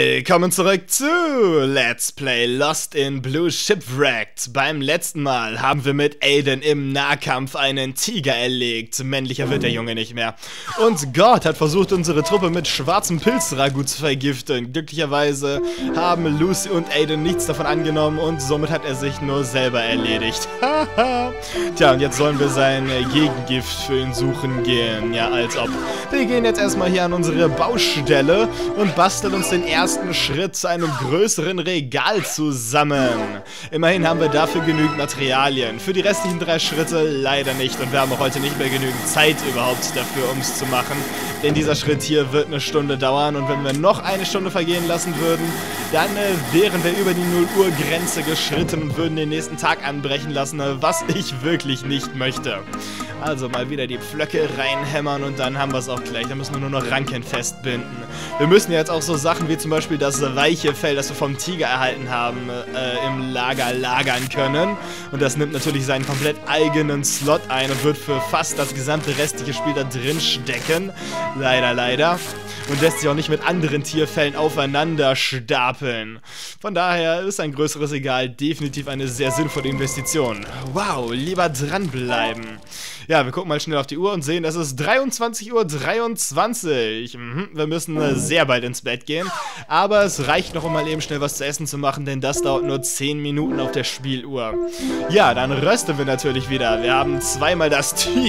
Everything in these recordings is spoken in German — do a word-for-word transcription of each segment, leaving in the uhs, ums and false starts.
Willkommen zurück zu Let's Play Lost in Blue Shipwrecked. Beim letzten Mal haben wir mit Aiden im Nahkampf einen Tiger erlegt. Männlicher wird der Junge nicht mehr. Und Gott hat versucht, unsere Truppe mit schwarzem Pilzragout zu vergiften. Glücklicherweise haben Lucy und Aiden nichts davon angenommen und somit hat er sich nur selber erledigt. Tja, und jetzt sollen wir sein Gegengift für ihn suchen gehen. Ja, als ob. Wir gehen jetzt erstmal hier an unsere Baustelle und basteln uns den ersten Schritt zu einem größeren Regal zusammen. Immerhin haben wir dafür genügend Materialien. Für die restlichen drei Schritte leider nicht. Und wir haben auch heute nicht mehr genügend Zeit überhaupt dafür, um es zu machen. Denn dieser Schritt hier wird eine Stunde dauern. Und wenn wir noch eine Stunde vergehen lassen würden, dann äh, wären wir über die null Uhr Grenze geschritten und würden den nächsten Tag anbrechen lassen, was ich wirklich nicht möchte. Also mal wieder die Pflöcke reinhämmern und dann haben wir es auch gleich. Da müssen wir nur noch Ranken festbinden. Wir müssen jetzt auch so Sachen wie zum Beispiel das weiche Fell, das wir vom Tiger erhalten haben, äh, im Lager lagern können. Und das nimmt natürlich seinen komplett eigenen Slot ein und wird für fast das gesamte restliche Spiel da drin stecken. Leider, leider. Und lässt sich auch nicht mit anderen Tierfällen aufeinander stapeln. Von daher ist ein größeres Regal definitiv eine sehr sinnvolle Investition. Wow, lieber dranbleiben. Ja, wir gucken mal schnell auf die Uhr und sehen, es ist dreiundzwanzig Uhr dreiundzwanzig. Mhm, wir müssen äh, sehr bald ins Bett gehen. Aber es reicht noch, um mal eben schnell was zu essen zu machen, denn das dauert nur zehn Minuten auf der Spieluhr. Ja, dann rösten wir natürlich wieder. Wir haben zweimal das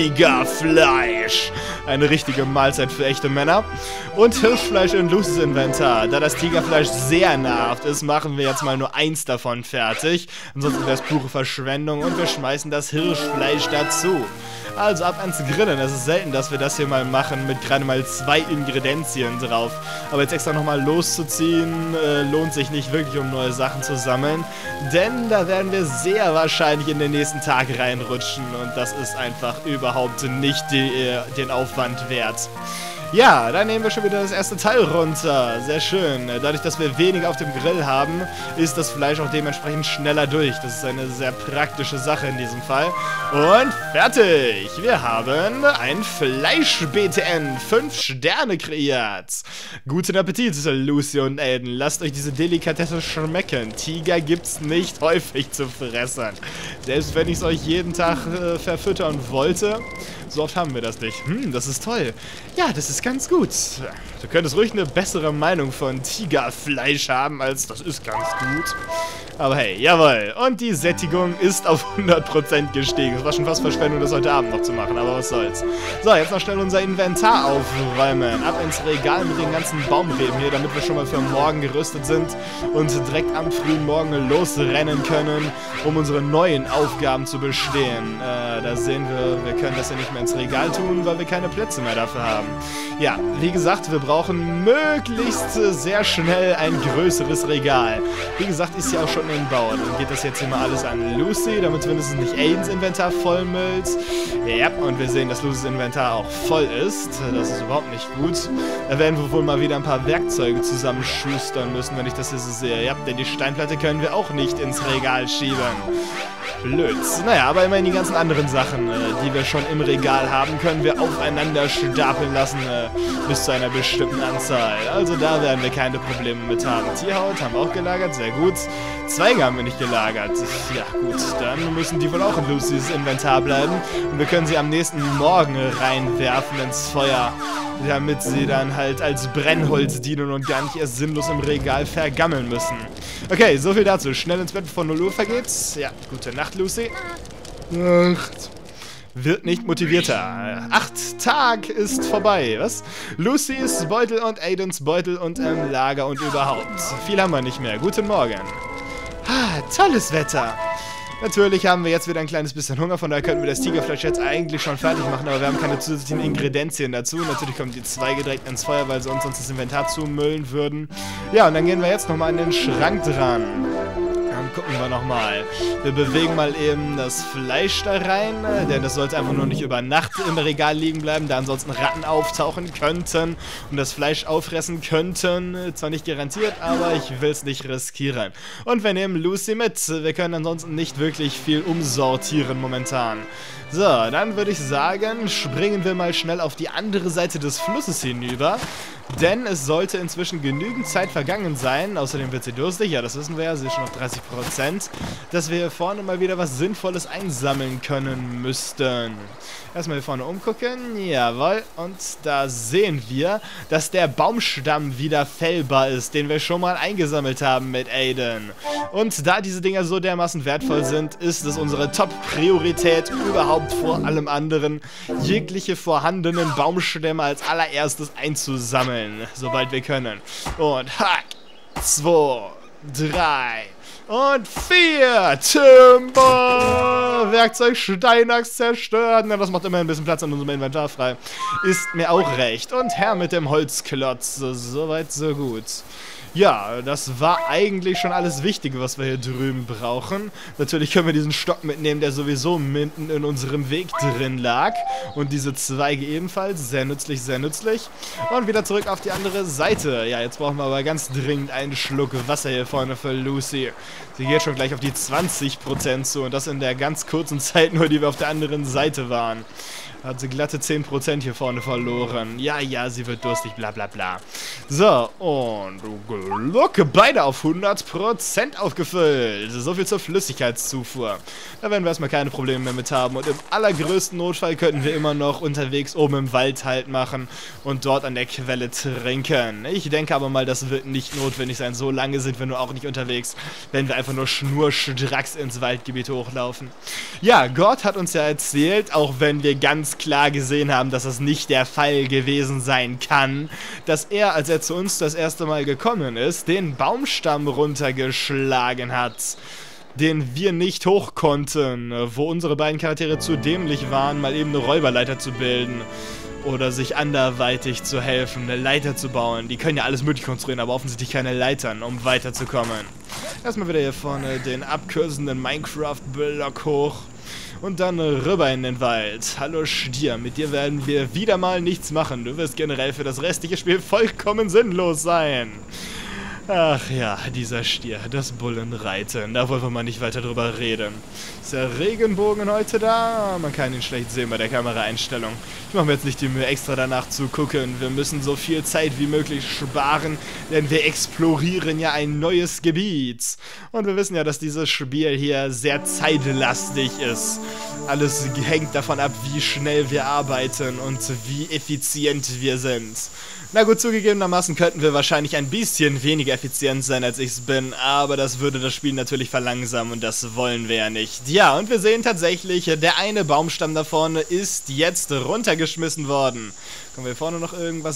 Tigerfleisch. Eine richtige Mahlzeit für echte Männer. Und Hirschfleisch in Lucys Inventar. Da das Tigerfleisch sehr nahrhaft ist, machen wir jetzt mal nur eins davon fertig. Ansonsten wäre es pure Verschwendung und wir schmeißen das Hirschfleisch dazu. Also ab ans Grillen. Es ist selten, dass wir das hier mal machen mit gerade mal zwei Ingredienzien drauf. Aber jetzt extra nochmal loszuziehen, äh, lohnt sich nicht wirklich, um neue Sachen zu sammeln. Denn da werden wir sehr wahrscheinlich in den nächsten Tag reinrutschen. Und das ist einfach überhaupt nicht die, äh, den Aufwand wert. Ja, dann nehmen wir schon wieder das erste Teil runter. Sehr schön. Dadurch, dass wir weniger auf dem Grill haben, ist das Fleisch auch dementsprechend schneller durch. Das ist eine sehr praktische Sache in diesem Fall. Und fertig. Wir haben ein Fleisch-B T N fünf Sterne kreiert. Guten Appetit, Lucy und Aiden. Lasst euch diese Delikatesse schmecken. Tiger gibt's nicht häufig zu fressen. Selbst wenn ich es euch jeden Tag äh, verfüttern wollte, so oft haben wir das nicht. Hm, das ist toll. Ja, das ist ganz gut. Du könntest ruhig eine bessere Meinung von Tigerfleisch haben, als das ist ganz gut. Aber hey, jawohl. Und die Sättigung ist auf hundert Prozent gestiegen. Es war schon fast Verschwendung, das heute Abend noch zu machen, aber was soll's. So, jetzt noch schnell unser Inventar aufräumen. Ab ins Regal mit den ganzen Baumreben hier, damit wir schon mal für morgen gerüstet sind und direkt am frühen Morgen losrennen können, um unsere neuen Aufgaben zu bestehen. Äh, da sehen wir, wir können das ja nicht mehr ins Regal tun, weil wir keine Plätze mehr dafür haben. Ja, wie gesagt, wir brauchen möglichst sehr schnell ein größeres Regal. Wie gesagt, ist ja auch schon in Bau. Dann geht das jetzt hier mal alles an Lucy, damit zumindest nicht Aidens Inventar vollmüllt. Ja, und wir sehen, dass Lucys Inventar auch voll ist. Das ist überhaupt nicht gut. Da werden wir wohl mal wieder ein paar Werkzeuge zusammenschustern müssen, wenn ich das hier so sehe. Ja, denn die Steinplatte können wir auch nicht ins Regal schieben. Blöd. Naja, aber immerhin die ganzen anderen Sachen, äh, die wir schon im Regal haben, können wir aufeinander stapeln lassen, äh, bis zu einer bestimmten Anzahl. Also da werden wir keine Probleme mit haben. Tierhaut haben wir auch gelagert, sehr gut. Zweige haben wir nicht gelagert. Ja gut, dann müssen die wohl auch in Lucys Inventar bleiben. Und wir können sie am nächsten Morgen reinwerfen ins Feuer, damit sie dann halt als Brennholz dienen und gar nicht erst sinnlos im Regal vergammeln müssen. Okay, so viel dazu. Schnell ins Bett, bevor null Uhr vergeht. Ja, gute Nacht, Lucy. Nacht. Wird nicht motivierter. Acht Tag ist vorbei, was? Lucys Beutel und Aidens Beutel und im Lager und überhaupt. Viel haben wir nicht mehr. Guten Morgen. Ah, tolles Wetter. Natürlich haben wir jetzt wieder ein kleines bisschen Hunger, von daher könnten wir das Tigerfleisch jetzt eigentlich schon fertig machen, aber wir haben keine zusätzlichen Ingredienzien dazu. Natürlich kommen die Zweige direkt ins Feuer, weil sie uns sonst das Inventar zumüllen würden. Ja, und dann gehen wir jetzt nochmal an den Schrank dran. Dann gucken wir nochmal. Wir bewegen mal eben das Fleisch da rein, denn das sollte einfach nur nicht über Nacht im Regal liegen bleiben, da ansonsten Ratten auftauchen könnten und das Fleisch auffressen könnten. Zwar nicht garantiert, aber ich will es nicht riskieren. Und wir nehmen Lucy mit. Wir können ansonsten nicht wirklich viel umsortieren momentan. So, dann würde ich sagen, springen wir mal schnell auf die andere Seite des Flusses hinüber. denn es sollte inzwischen genügend Zeit vergangen sein. Außerdem wird sie durstig, ja, das wissen wir ja, sie ist schon auf dreißig Prozent, dass wir hier vorne mal wieder was Sinnvolles einsammeln können müssten. Erstmal hier vorne umgucken, jawohl, und da sehen wir, dass der Baumstamm wieder fällbar ist, den wir schon mal eingesammelt haben mit Aiden. Und da diese Dinger so dermaßen wertvoll sind, ist es unsere Top-Priorität überhaupt vor allem anderen, jegliche vorhandenen Baumstämme als allererstes einzusammeln, sobald wir können. Und hack, zwei, drei und vier. Timber! Werkzeug Steinachs zerstört. Na, das macht immerhin ein bisschen Platz an unserem Inventar frei. Ist mir auch recht. Und her mit dem Holzklotz. Soweit, so gut. Ja, das war eigentlich schon alles Wichtige, was wir hier drüben brauchen. Natürlich können wir diesen Stock mitnehmen, der sowieso mitten in unserem Weg drin lag. Und diese Zweige ebenfalls. Sehr nützlich, sehr nützlich. Und wieder zurück auf die andere Seite. Ja, jetzt brauchen wir aber ganz dringend einen Schluck Wasser hier vorne für Lucy. Sie geht schon gleich auf die zwanzig Prozent zu. Und das in der ganz kurzen Zeit nur, die wir auf der anderen Seite waren. Hat sie glatte zehn Prozent hier vorne verloren. Ja, ja, sie wird durstig, bla bla bla. So, und Glocke, beide auf hundert Prozent aufgefüllt. So viel zur Flüssigkeitszufuhr. Da werden wir erstmal keine Probleme mehr mit haben. Und im allergrößten Notfall könnten wir immer noch unterwegs oben im Wald Halt machen und dort an der Quelle trinken. Ich denke aber mal, das wird nicht notwendig sein. So lange sind wir nur auch nicht unterwegs, wenn wir einfach nur schnurstracks ins Waldgebiet hochlaufen. Ja, Gott hat uns ja erzählt, auch wenn wir ganz klar gesehen haben, dass das nicht der Fall gewesen sein kann, dass er, als er zu uns das erste Mal gekommen ist, den Baumstamm runtergeschlagen hat, den wir nicht hoch konnten, wo unsere beiden Charaktere zu dämlich waren, mal eben eine Räuberleiter zu bilden oder sich anderweitig zu helfen, eine Leiter zu bauen. Die können ja alles möglich konstruieren, aber offensichtlich keine Leitern, um weiterzukommen. Erstmal wieder hier vorne den abkürzenden Minecraft-Block hoch. Und dann rüber in den Wald. Hallo Stier, mit dir werden wir wieder mal nichts machen. Du wirst generell für das restliche Spiel vollkommen sinnlos sein. Ach ja, dieser Stier, das Bullenreiten, da wollen wir mal nicht weiter drüber reden. Ist der Regenbogen heute da? Man kann ihn schlecht sehen bei der Kameraeinstellung. Ich mache mir jetzt nicht die Mühe, extra danach zu gucken. Wir müssen so viel Zeit wie möglich sparen, denn wir explorieren ja ein neues Gebiet. Und wir wissen ja, dass dieses Spiel hier sehr zeitlastig ist. Alles hängt davon ab, wie schnell wir arbeiten und wie effizient wir sind. Na gut, zugegebenermaßen könnten wir wahrscheinlich ein bisschen weniger effizient sein, als ich es bin, aber das würde das Spiel natürlich verlangsamen und das wollen wir ja nicht. Ja, und wir sehen tatsächlich, der eine Baumstamm da vorne ist jetzt runtergeschmissen worden. Können wir vorne noch irgendwas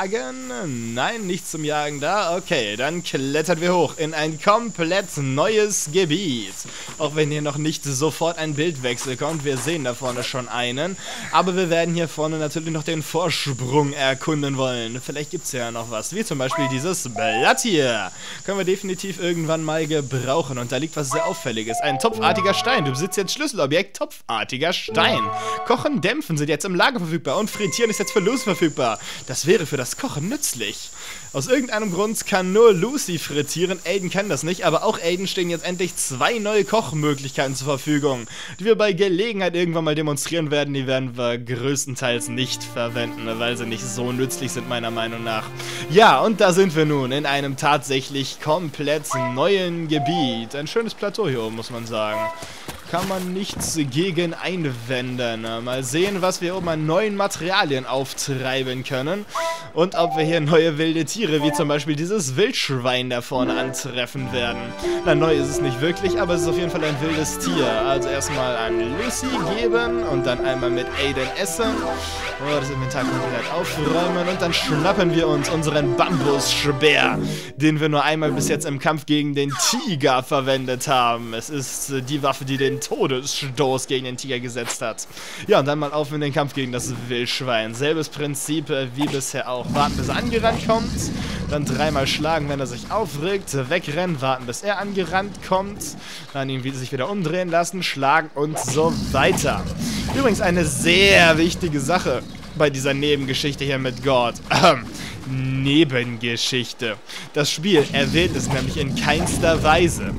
jagen? Nein, nichts zum Jagen da. Okay, dann klettern wir hoch in ein komplett neues Gebiet. Auch wenn hier noch nicht sofort ein Bildwechsel kommt. Wir sehen da vorne schon einen. Aber wir werden hier vorne natürlich noch den Vorsprung erkunden wollen. Vielleicht gibt es ja noch was. Wie zum Beispiel dieses Blatt hier. Können wir definitiv irgendwann mal gebrauchen. Und da liegt was sehr Auffälliges. Ein topfartiger Stein. Du besitzt jetzt Schlüsselobjekt. Topfartiger Stein. Kochen, dämpfen sind jetzt im Lager verfügbar. Und frittieren ist jetzt für Lucy verfügbar. Das wäre für das Kochen nützlich. Aus irgendeinem Grund kann nur Lucy frittieren. Aiden kann das nicht, aber auch Aiden stehen jetzt endlich zwei neue Kochmöglichkeiten zur Verfügung, die wir bei Gelegenheit irgendwann mal demonstrieren werden. Die werden wir größtenteils nicht verwenden, weil sie nicht so nützlich sind, meiner Meinung nach. Ja, und da sind wir nun in einem tatsächlich komplett neuen Gebiet. Ein schönes Plateau hier oben, muss man sagen. Kann man nichts gegen einwenden. Mal sehen, was wir oben an neuen Materialien auftreiben können. Und ob wir hier neue wilde Tiere, wie zum Beispiel dieses Wildschwein da vorne, antreffen werden. Na, neu ist es nicht wirklich, aber es ist auf jeden Fall ein wildes Tier. Also erstmal an Lucy geben und dann einmal mit Aiden essen. Oh, das Inventar komplett aufräumen und dann schnappen wir uns unseren Bambusspeer, den wir nur einmal bis jetzt im Kampf gegen den Tiger verwendet haben. Es ist die Waffe, die den Todesstoß gegen den Tiger gesetzt hat. Ja, und dann mal auf in den Kampf gegen das Wildschwein. Selbes Prinzip äh, wie bisher auch. Warten, bis er angerannt kommt. Dann dreimal schlagen, wenn er sich aufregt. Wegrennen, warten, bis er angerannt kommt. Dann ihn sich wieder umdrehen lassen, schlagen und so weiter. Übrigens eine sehr wichtige Sache bei dieser Nebengeschichte hier mit Gott. Ähm, Nebengeschichte. Das Spiel erwähnt es nämlich in keinster Weise.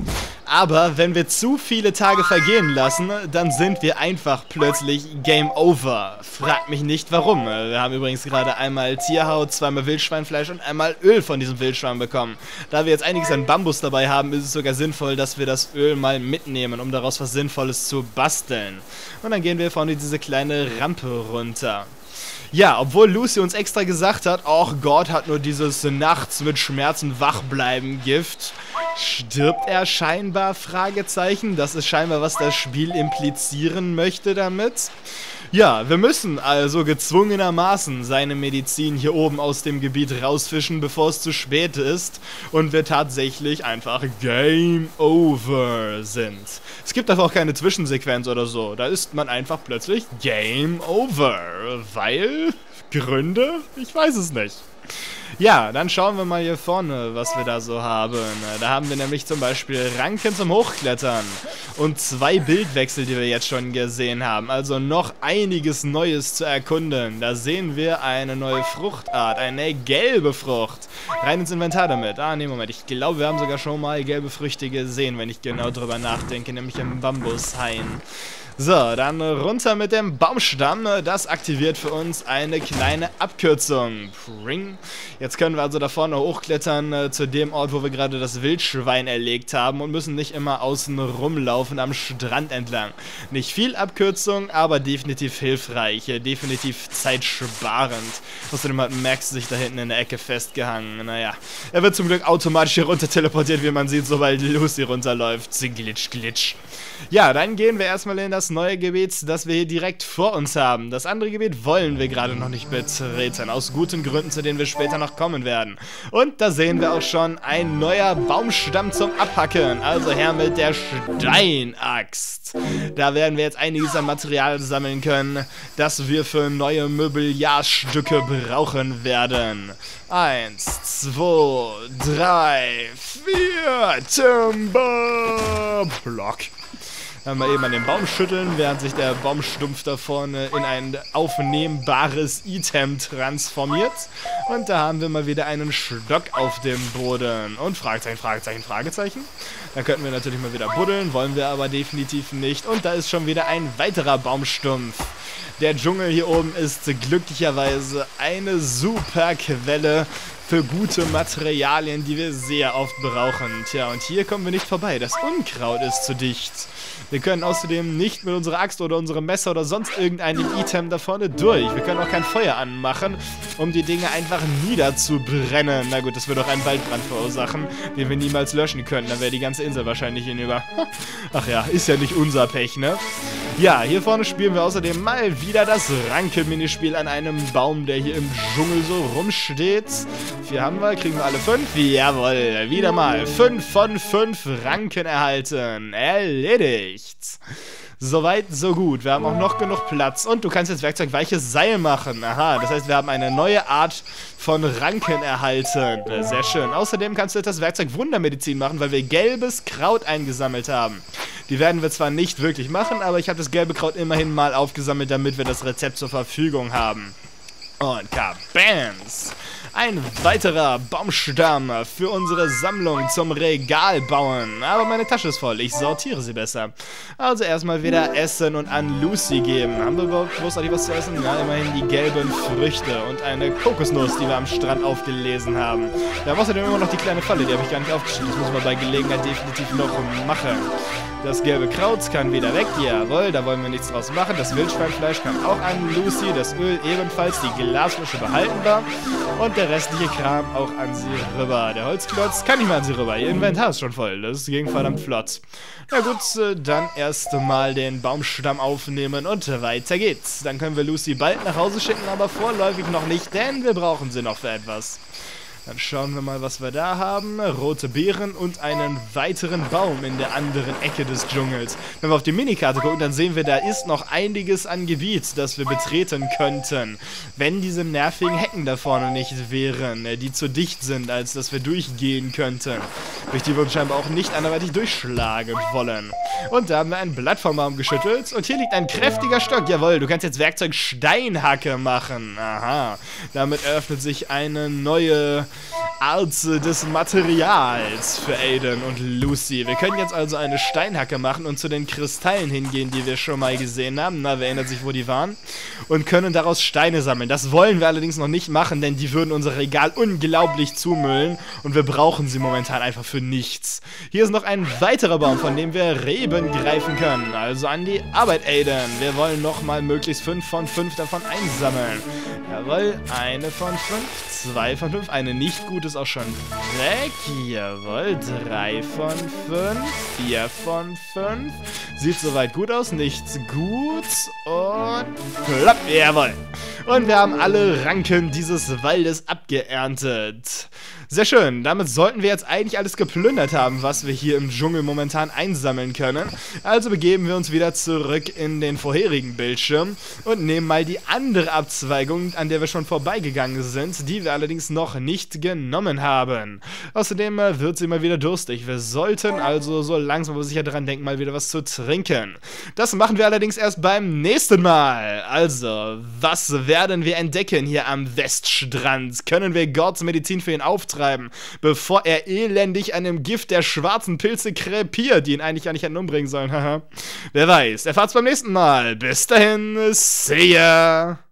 Aber wenn wir zu viele Tage vergehen lassen, dann sind wir einfach plötzlich Game Over. Fragt mich nicht warum. Wir haben übrigens gerade einmal Tierhaut, zweimal Wildschweinfleisch und einmal Öl von diesem Wildschwein bekommen. Da wir jetzt einiges an Bambus dabei haben, ist es sogar sinnvoll, dass wir das Öl mal mitnehmen, um daraus was Sinnvolles zu basteln. Und dann gehen wir vorne diese kleine Rampe runter. Ja, obwohl Lucy uns extra gesagt hat, oh Gott, hat nur dieses nachts mit Schmerzen wachbleiben Gift. Stirbt er scheinbar? Fragezeichen. Das ist scheinbar, was das Spiel implizieren möchte damit. Ja, wir müssen also gezwungenermaßen seine Medizin hier oben aus dem Gebiet rausfischen, bevor es zu spät ist und wir tatsächlich einfach Game Over sind. Es gibt einfach auch keine Zwischensequenz oder so, da ist man einfach plötzlich Game Over, weil... Gründe? Ich weiß es nicht. Ja, dann schauen wir mal hier vorne, was wir da so haben. Da haben wir nämlich zum Beispiel Ranken zum Hochklettern und zwei Bildwechsel, die wir jetzt schon gesehen haben. Also noch einiges Neues zu erkunden. Da sehen wir eine neue Fruchtart, eine gelbe Frucht. Rein ins Inventar damit. Ah, nee, Moment. Ich glaube, wir haben sogar schon mal gelbe Früchte gesehen, wenn ich genau drüber nachdenke, nämlich im Bambushain. So, dann runter mit dem Baumstamm. Das aktiviert für uns eine kleine Abkürzung. Pring. Jetzt können wir also da vorne hochklettern äh, zu dem Ort, wo wir gerade das Wildschwein erlegt haben und müssen nicht immer außen rumlaufen am Strand entlang. Nicht viel Abkürzung, aber definitiv hilfreich, äh, definitiv zeitsparend. Außerdem hat Max sich da hinten in der Ecke festgehangen. Naja, er wird zum Glück automatisch hier runter teleportiert, wie man sieht, sobald Lucy runterläuft. Sie glitsch, glitsch. Ja, dann gehen wir erstmal in das neue Gebiet, das wir hier direkt vor uns haben. Das andere Gebiet wollen wir gerade noch nicht betreten, aus guten Gründen, zu denen wir später noch kommen werden. Und da sehen wir auch schon ein neuer Baumstamm zum Abhacken, also her mit der Steinaxt. Da werden wir jetzt einiges an Material sammeln können, das wir für neue Mobiliarstücke brauchen werden. Eins, zwei, drei, vier, Timber, Block. Dann mal eben an den Baum schütteln, während sich der Baumstumpf da vorne in ein aufnehmbares Item transformiert. Und da haben wir mal wieder einen Stock auf dem Boden. Und Fragezeichen, Fragezeichen, Fragezeichen. Da könnten wir natürlich mal wieder buddeln, wollen wir aber definitiv nicht. Und da ist schon wieder ein weiterer Baumstumpf. Der Dschungel hier oben ist glücklicherweise eine super Quelle für gute Materialien, die wir sehr oft brauchen. Tja, und hier kommen wir nicht vorbei. Das Unkraut ist zu dicht. Wir können außerdem nicht mit unserer Axt oder unserem Messer oder sonst irgendeinem Item da vorne durch. Wir können auch kein Feuer anmachen, um die Dinge einfach niederzubrennen. Na gut, das würde auch einen Waldbrand verursachen, den wir niemals löschen können. Dann wäre die ganze Insel wahrscheinlich hinüber. Ach ja, ist ja nicht unser Pech, ne? Ja, hier vorne spielen wir außerdem mal wieder das Ranke-Minispiel an einem Baum, der hier im Dschungel so rumsteht. Vier haben wir, kriegen wir alle fünf? Jawohl, wieder mal fünf von fünf Ranken erhalten. Erledigt. Soweit, so gut. Wir haben auch noch genug Platz. Und du kannst jetzt Werkzeug weiches Seil machen. Aha, das heißt, wir haben eine neue Art von Ranken erhalten. Sehr schön. Außerdem kannst du jetzt das Werkzeug Wundermedizin machen, weil wir gelbes Kraut eingesammelt haben. Die werden wir zwar nicht wirklich machen, aber ich habe das gelbe Kraut immerhin mal aufgesammelt, damit wir das Rezept zur Verfügung haben. Und kabams! Ein weiterer Baumstamm für unsere Sammlung zum Regal bauen. Aber meine Tasche ist voll, ich sortiere sie besser. Also erstmal wieder essen und an Lucy geben. Haben wir überhaupt großartig was zu essen? Ja, immerhin die gelben Früchte und eine Kokosnuss, die wir am Strand aufgelesen haben. Wir haben außerdem immer noch die kleine Falle, die habe ich gar nicht aufgeschrieben. Das müssen wir bei Gelegenheit definitiv noch machen. Das gelbe Kraut kann wieder weg, jawohl, da wollen wir nichts draus machen. Das Wildschweinfleisch kann auch an Lucy, das Öl ebenfalls, die Glasflasche behalten wir. Und der restliche Kram auch an sie rüber. Der Holzklotz kann nicht mehr an sie rüber, ihr Inventar ist schon voll, das ging verdammt flott. Na gut, dann erst mal den Baumstamm aufnehmen und weiter geht's. Dann können wir Lucy bald nach Hause schicken, aber vorläufig noch nicht, denn wir brauchen sie noch für etwas. Dann schauen wir mal, was wir da haben. Rote Beeren und einen weiteren Baum in der anderen Ecke des Dschungels. Wenn wir auf die Minikarte gucken, dann sehen wir, da ist noch einiges an Gebiet, das wir betreten könnten. Wenn diese nervigen Hecken da vorne nicht wären, die zu dicht sind, als dass wir durchgehen könnten. Durch die wir uns scheinbar auch nicht anderweitig durchschlagen wollen. Und da haben wir ein Blatt vom Baum geschüttelt. Und hier liegt ein kräftiger Stock. Jawohl, du kannst jetzt Werkzeug Steinhacke machen. Aha. Damit eröffnet sich eine neue Art des Materials für Aiden und Lucy. Wir können jetzt also eine Steinhacke machen und zu den Kristallen hingehen, die wir schon mal gesehen haben. Na, wer erinnert sich, wo die waren? Und können daraus Steine sammeln. Das wollen wir allerdings noch nicht machen, denn die würden unser Regal unglaublich zumüllen und wir brauchen sie momentan einfach für nichts. Hier ist noch ein weiterer Baum, von dem wir Reben greifen können. Also an die Arbeit, Aiden. Wir wollen nochmal möglichst fünf von fünf davon einsammeln. Jawohl, eine von fünf, zwei von fünf, eine nicht gut ist auch schon weg. Jawohl, drei von fünf, vier von fünf. Sieht soweit gut aus, nichts gut. Und plopp, jawohl. Und wir haben alle Ranken dieses Waldes abgeerntet. Sehr schön, damit sollten wir jetzt eigentlich alles geplündert haben, was wir hier im Dschungel momentan einsammeln können. Also begeben wir uns wieder zurück in den vorherigen Bildschirm und nehmen mal die andere Abzweigung, an der wir schon vorbeigegangen sind, die wir allerdings noch nicht genommen haben. Außerdem wird sie mal wieder durstig. Wir sollten also so langsam aber sicher daran denken, mal wieder was zu trinken. Das machen wir allerdings erst beim nächsten Mal. Also, was werden wir entdecken hier am Weststrand? Können wir Gods Medizin für ihn auftreiben, bevor er elendig an dem Gift der schwarzen Pilze krepiert, die ihn eigentlich gar nicht hätten umbringen sollen? Haha. Wer weiß. Erfahrt's beim nächsten Mal. Bis dahin. See ya.